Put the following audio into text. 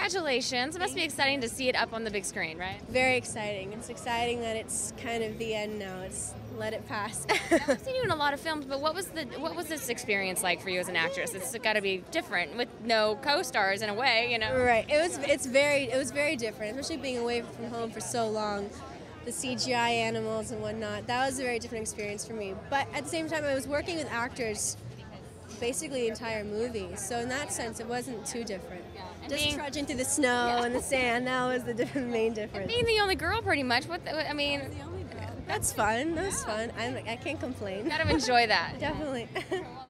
Congratulations. It must be exciting to see it up on the big screen, right? Very exciting. It's exciting that it's kind of the end now. It's let it pass. I've seen you in a lot of films, but what was this experience like for you as an actress? It's got to be different with no co-stars in a way, you know. Right. It was very different, especially being away from home for so long. The CGI animals and whatnot. That was a very different experience for me. But at the same time, I was working with actors basically the entire movie. So in that sense, it wasn't too different. Just trudging through the snow and the sand, that was the main difference. Being the only girl, pretty much. I mean, that's fun. That was fun. I can't complain. Gotta enjoy that. Definitely.